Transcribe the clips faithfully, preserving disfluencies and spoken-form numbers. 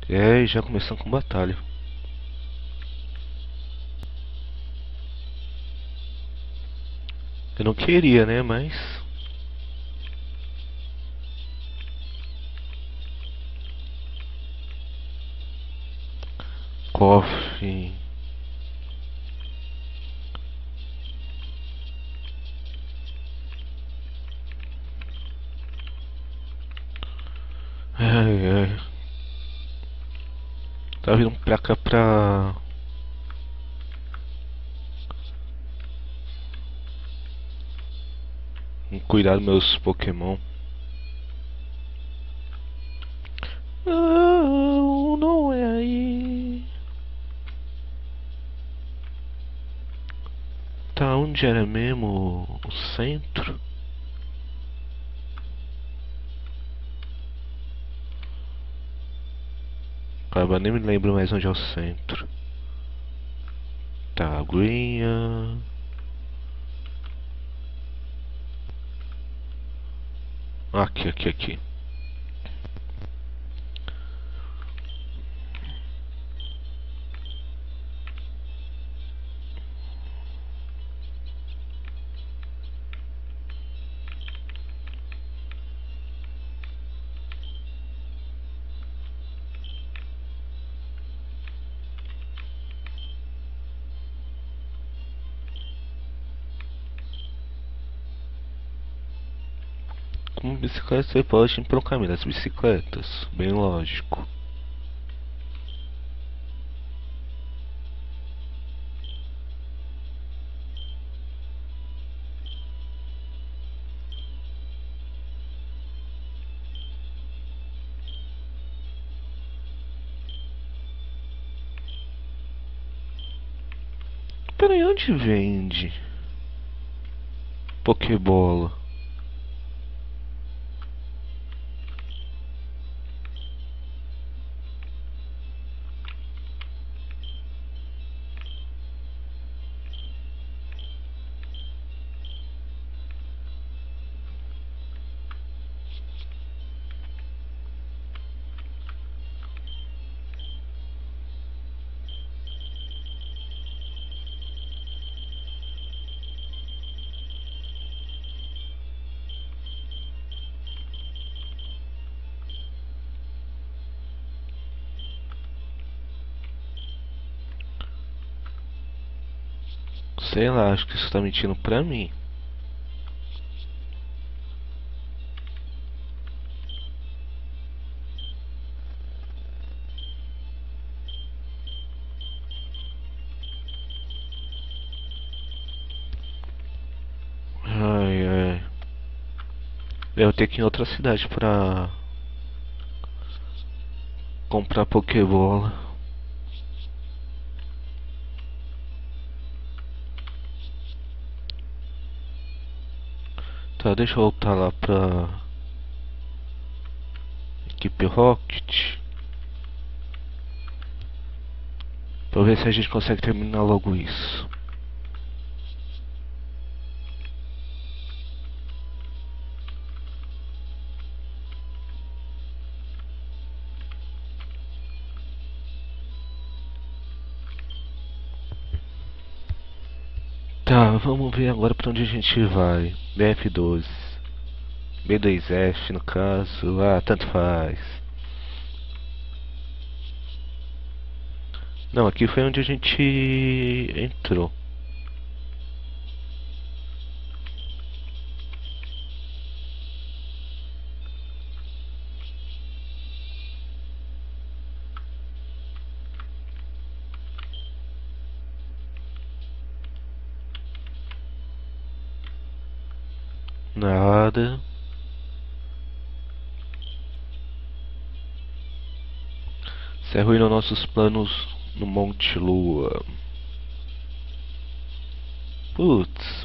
É, e já começando com batalha. Eu não queria, né, mas... Cofre... Ai, ai. Tá vindo pra cá pra... cuidar dos meus Pokémon. Não, não é aí. Tá, onde era mesmo o centro? Caramba, nem me lembro mais onde é o centro. Tá, aguinha. Aqui, aqui, aqui. Com bicicleta você pode ir pelo caminho das bicicletas. Bem lógico. Peraí, onde vende Pokébola? Sei lá, acho que isso tá mentindo pra mim. Ai, ai. Eu vou ter que ir em outra cidade pra comprar Pokébola. Tá, deixa eu voltar lá pra equipe Rocket. Pra ver se a gente consegue terminar logo isso. Tá, vamos ver agora pra onde a gente vai. B F doze. B dois F no caso. Ah, tanto faz. Não, aqui foi onde a gente entrou. Nada. Isso arruinou nossos planos no Monte Lua. Putz.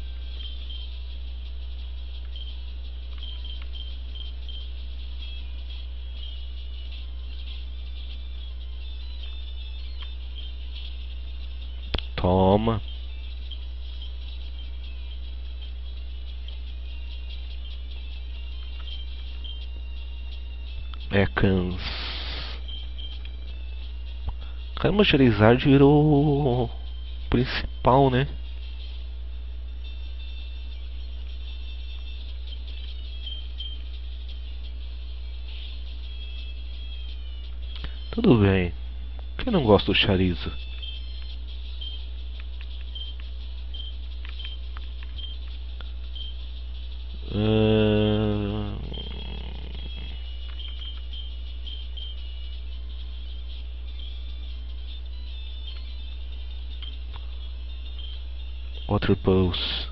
Toma. É cans. Caramba, o Charizard virou o principal, né? Tudo bem. Quem não gosta do Charizard? Uh... Water Pulse.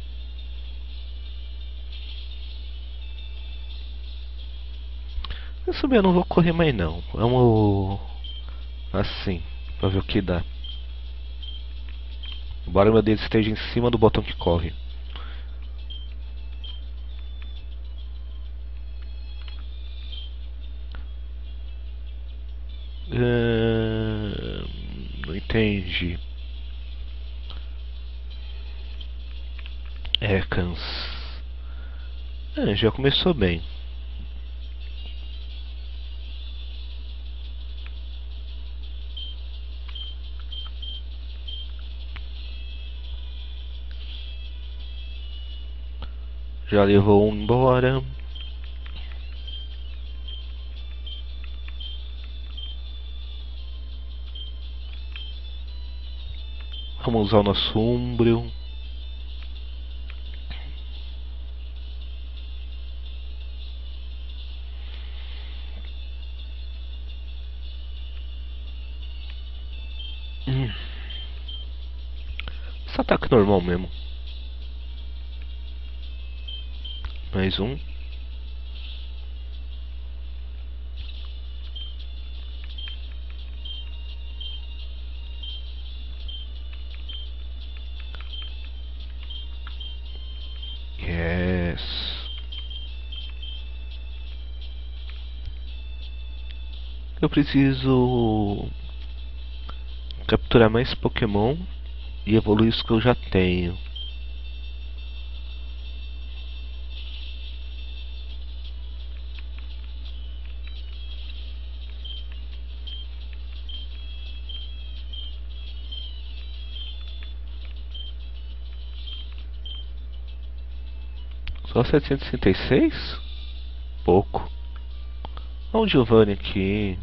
Eu subir, eu não vou correr mais não. Vamos assim, pra ver o que dá. Embora meu dedo esteja em cima do botão que corre. Uh... Não entendi. É, cansa. É, já começou bem. Já levou um embora. Vamos usar o nosso Umbreon. Hum. Esse ataque normal mesmo. Mais um. Yes. Eu preciso capturar mais Pokémon e evoluir os que eu já tenho. Só setecentos e sessenta e seis? Pouco. Olha o Giovanni aqui.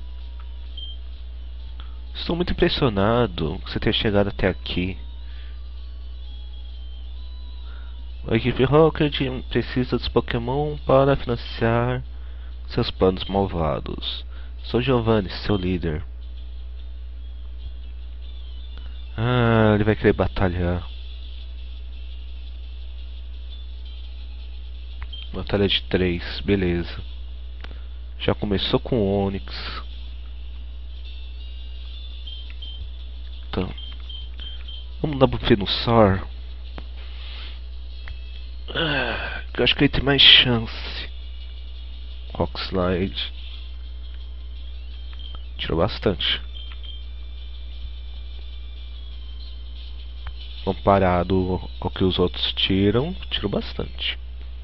Estou muito impressionado com você ter chegado até aqui. A equipe Rocket precisa dos Pokémon para financiar seus planos malvados. Sou Giovanni, seu líder. Ah, ele vai querer batalhar. Batalha de três, beleza. Já começou com o Onix. Então, vamos dar buff no Sor. Ah, eu acho que ele tem mais chance. Rock Slide. Tirou bastante. Comparado ao que os outros tiram, tirou bastante.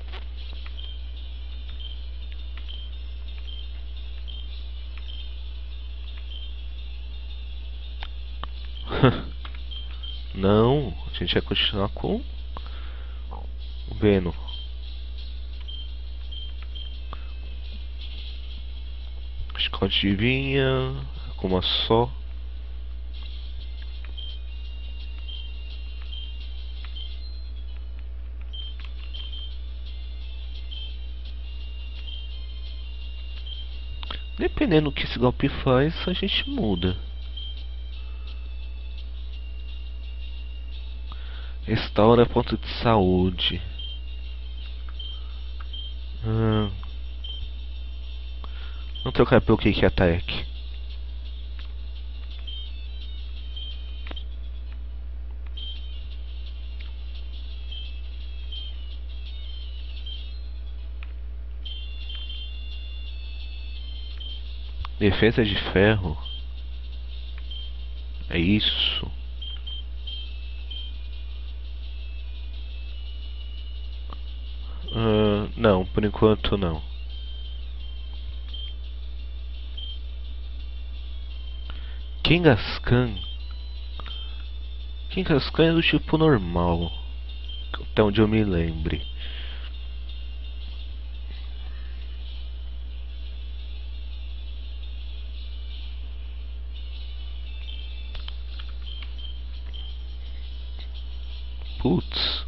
Não, a gente vai continuar com o Venom. Chicote de vinha, com uma só. Dependendo do que esse golpe faz, a gente muda. Restaura ponto de saúde. Hum. Vamos trocar pelo que que é Attack. Defesa de ferro. É isso. Uh, não, por enquanto não. Kangaskhan. Kangaskhan é do tipo normal, até onde eu me lembre. Putz.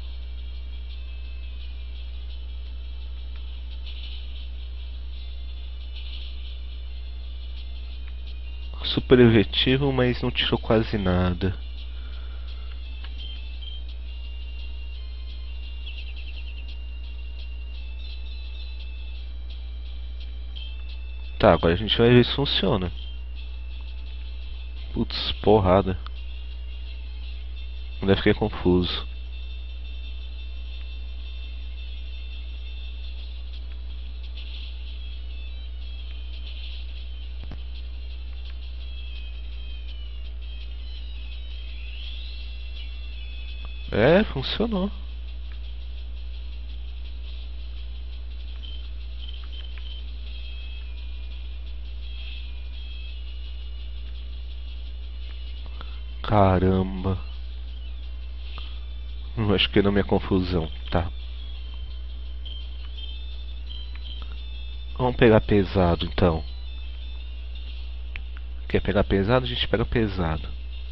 Super efetivo, mas não tirou quase nada. Tá, agora a gente vai ver se funciona. Putz, porrada. Ainda fiquei confuso. É, funcionou. Caramba. Hum, acho que não é minha confusão, tá. Vamos pegar pesado então. Quer pegar pesado? A gente pega pesado.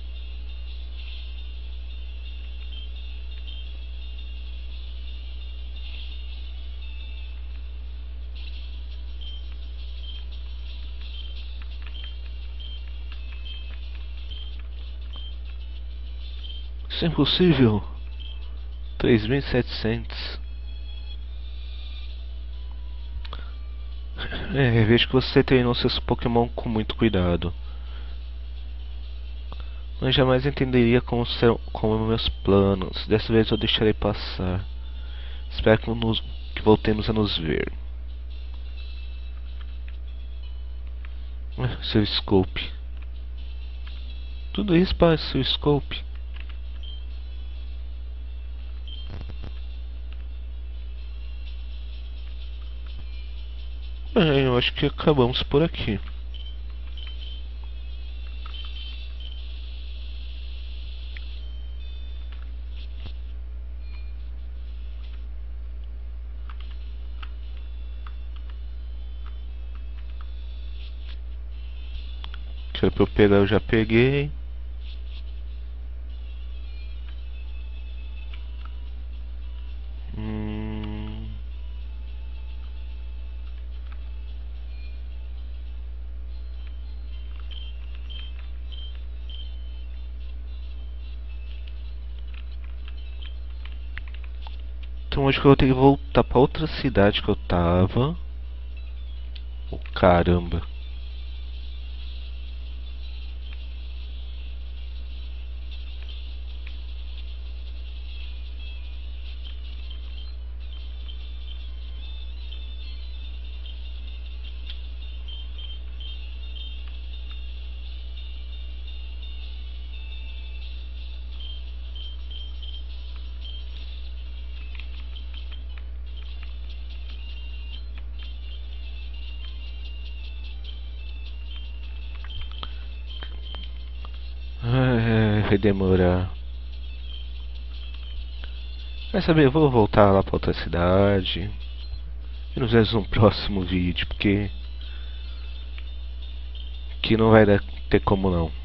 Isso é impossível. três mil e setecentos. É, vejo que você treinou seus Pokémon com muito cuidado. Eu jamais entenderia como, ser, como meus planos. Dessa vez eu deixarei passar. Espero que, nos, que voltemos a nos ver. Ah, seu Scope. Tudo isso para seu Scope. Bem, eu acho que acabamos por aqui. Que era pra eu pegar, eu já peguei. Hum... Então acho que eu vou ter que voltar pra outra cidade que eu tava. Oh, caramba. Ai, vai demorar. Quer saber? Eu vou voltar lá pra outra cidade. E nos vemos no próximo vídeo, porque... que não vai dar, ter como não.